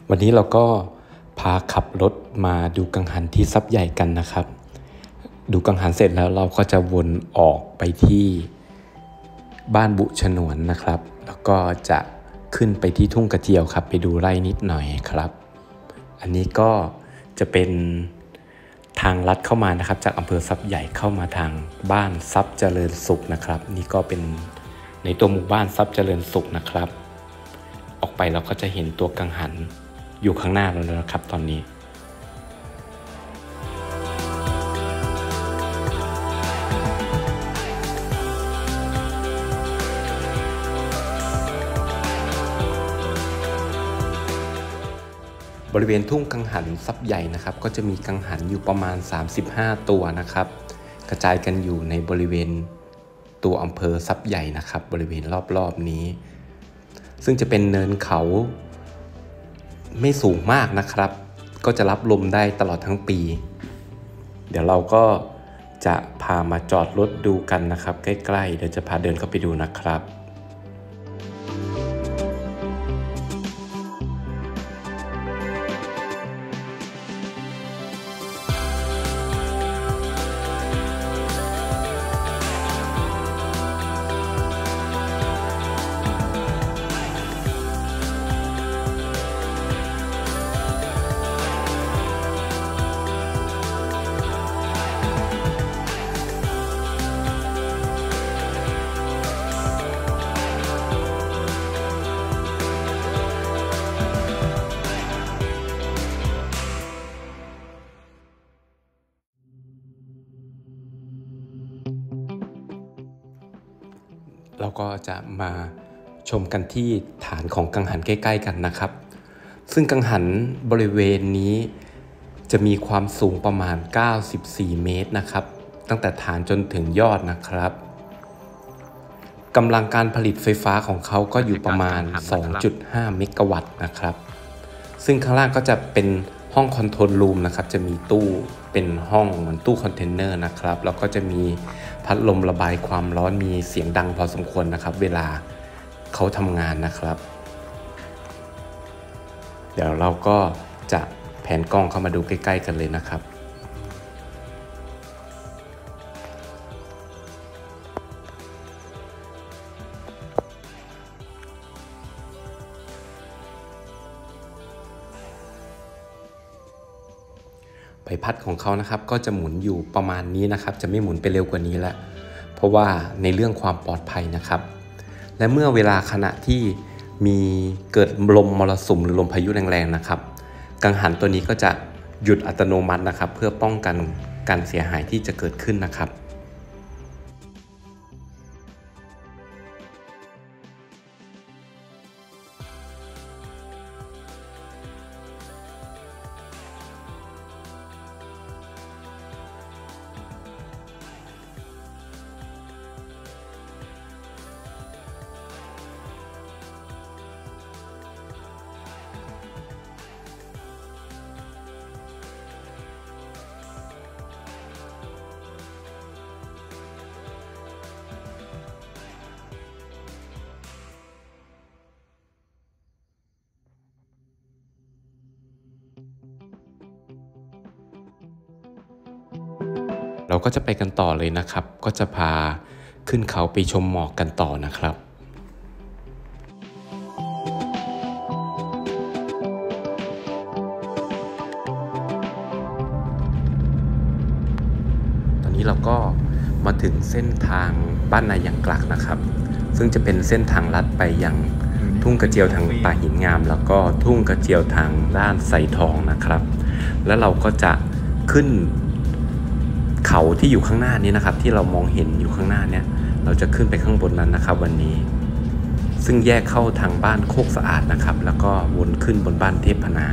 วันนี้เราก็พาขับรถมาดูกังหันที่ทรัพย์ใหญ่กันนะครับดูกังหันเสร็จแล้วเราก็จะวนออกไปที่บ้านบุฉนวนนะครับแล้วก็จะขึ้นไปที่ทุ่งกระเจียวครับไปดูไร่นิดหน่อยครับอันนี้ก็จะเป็นทางลัดเข้ามานะครับจากอำเภอทรัพย์ใหญ่เข้ามาทางบ้านทรัพย์เจริญสุขนะครับนี่ก็เป็นในตัวหมู่บ้านทรัพย์เจริญสุขนะครับออกไปเราก็จะเห็นตัวกังหันอยู่ข้างหน้าเราแล้วนะครับตอนนี้บริเวณทุ่งกังหันทรัพย์ใหญ่นะครับก็จะมีกังหันอยู่ประมาณ35ตัวนะครับกระจายกันอยู่ในบริเวณตัวอำเภอทรัพย์ใหญ่นะครับบริเวณรอบๆนี้ซึ่งจะเป็นเนินเขาไม่สูงมากนะครับก็จะรับลมได้ตลอดทั้งปีเดี๋ยวเราก็จะพามาจอดรถดูกันนะครับใกล้ๆเดี๋ยวจะพาเดินเข้าไปดูนะครับเราก็จะมาชมกันที่ฐานของกังหันใกล้ๆกันนะครับซึ่งกังหันบริเวณนี้จะมีความสูงประมาณ94เมตรนะครับตั้งแต่ฐานจนถึงยอดนะครับกำลังการผลิตไฟฟ้าของเขาก็อยู่ประมาณ 2.5 เมกะวัตต์นะครับซึ่งข้างล่างก็จะเป็นห้องคอนโทรลรูมนะครับจะมีตู้เป็นห้องเหมือนตู้คอนเทนเนอร์นะครับแล้วก็จะมีพัดลมระบายความร้อนมีเสียงดังพอสมควรนะครับเวลาเขาทำงานนะครับเดี๋ยวเราก็จะแผนกล้องเข้ามาดูใกล้ๆกันเลยนะครับใบพัดของเขานะครับก็จะหมุนอยู่ประมาณนี้นะครับจะไม่หมุนไปเร็วกว่านี้แล้วเพราะว่าในเรื่องความปลอดภัยนะครับและเมื่อเวลาขณะที่มีเกิดลมมรสุมหรือลมพายุแรงๆนะครับกังหันตัวนี้ก็จะหยุดอัตโนมัตินะครับเพื่อป้องกันการเสียหายที่จะเกิดขึ้นนะครับเราก็จะไปกันต่อเลยนะครับก็จะพาขึ้นเขาไปชมหมอกกันต่อนะครับตอนนี้เราก็มาถึงเส้นทางบ้านนายางกลักนะครับซึ่งจะเป็นเส้นทางลัดไปยังทุ่งกระเจียวทางป่าหินงามแล้วก็ทุ่งกระเจียวทางด้านไสทองนะครับแล้วเราก็จะขึ้นเขาที่อยู่ข้างหน้านี้นะครับที่เรามองเห็นอยู่ข้างหน้าเนี่ยเราจะขึ้นไปข้างบนนั้นนะครับวันนี้ซึ่งแยกเข้าทางบ้านโคกสะอาดนะครับแล้วก็วนขึ้นบนบ้านเทพนา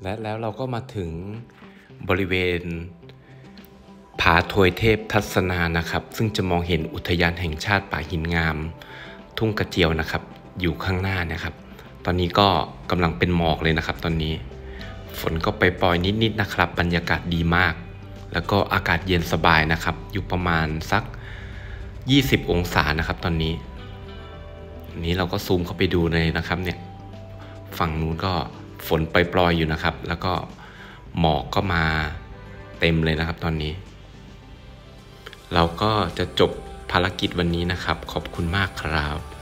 และแล้วเราก็มาถึงบริเวณผาทวยเทพทัศนานะครับซึ่งจะมองเห็นอุทยานแห่งชาติป่าหินงามทุ่งกระเจียวนะครับอยู่ข้างหน้านะครับตอนนี้ก็กำลังเป็นหมอกเลยนะครับตอนนี้ฝนก็ไปปล่อยนิดๆนะครับบรรยากาศดีมากแล้วก็อากาศเย็นสบายนะครับอยู่ประมาณสัก20องศานะครับตอนนี้เราก็ซูมเข้าไปดูเลยนะครับเนี่ยฝั่งนู้นก็ฝนปล่อยๆอยู่นะครับแล้วก็หมอกก็มาเต็มเลยนะครับตอนนี้เราก็จะจบภารกิจวันนี้นะครับขอบคุณมากครับ